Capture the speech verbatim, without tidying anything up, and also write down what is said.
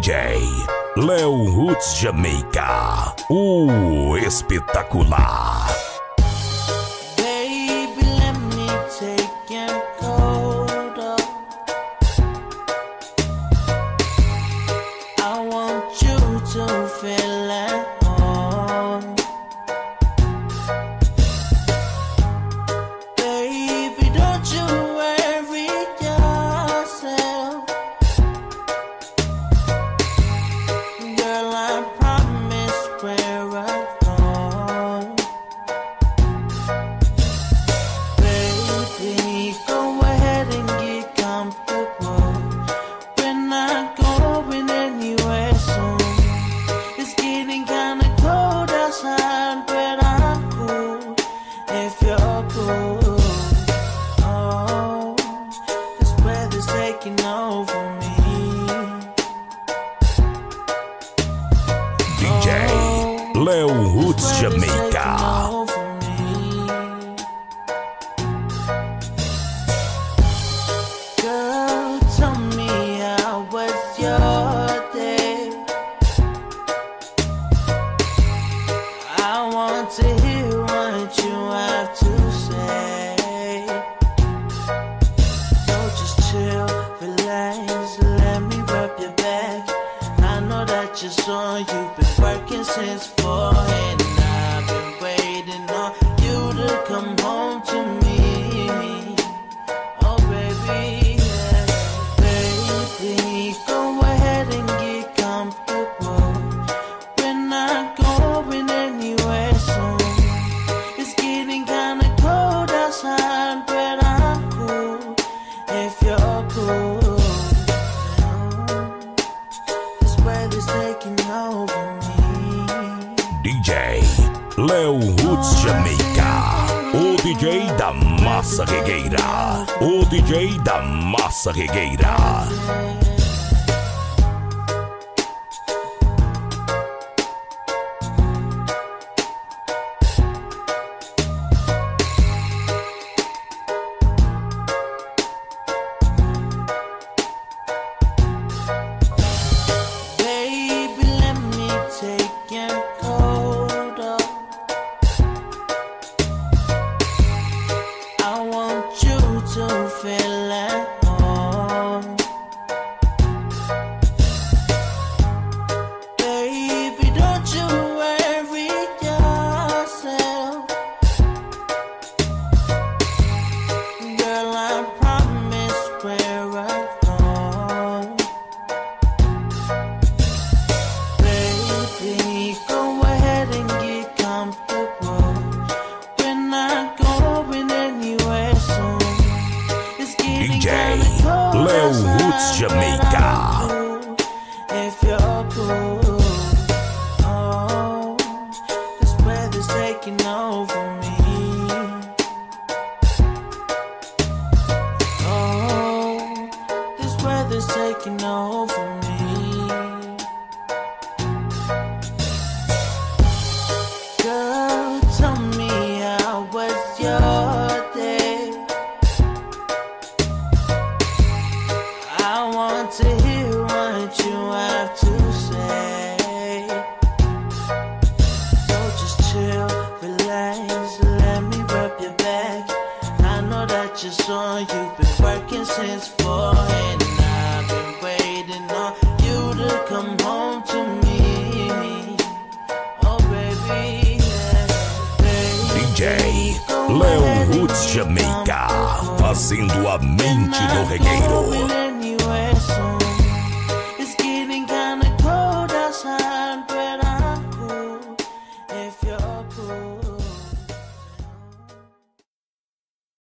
J Leo Roots Jamaica, o espetacular. Baby, let me take your coat off. I want you to feel at home. Baby, don't you worry yourself. Girl, I promise we're alone. Baby, go ahead and get comfortable. We're not going anywhere soon. It's getting kinda cold outside, but I'm cool if you're cool. Oh, this weather's taking over me. D J Leo Roots Jamaica. Girl, tell me how was your day? I want to hear what you have to say. So just chill, relax, let me rub your back. I know that you're sore, you've been working since four, and I've been waiting on you to come home to me. Oh baby, yeah. Baby, go ahead and get comfortable. We're not going anywhere soon. It's getting kinda cold outside, but I'm cool if you're cool. This weather's taking over me. D J Leo Roots Jamaica, o D J da massa regueira, o D J da massa regueira. Baby, let me take your coat off. I want you to feel at home. Baby, don't you worry yourself. Girl, I promise we're alone. Baby, go ahead and get comfortable. We're not going anywhere soon. It's getting D J kinda cold Leo outside, Roots but Jamaica. I'm cool if you're cool. Oh, this weather's taking over me. Oh, this weather's taking over me. Girl, tell me how was your day? I want to hear what you have to say. So just chill, relax, let me rub your back. I know that you're sore, you've been working since four, and I've been waiting on you to come home to me. Oh baby, yeah. D J Leo Roots Jamaica, fazendo a mente do regueiro. Anywhere soon.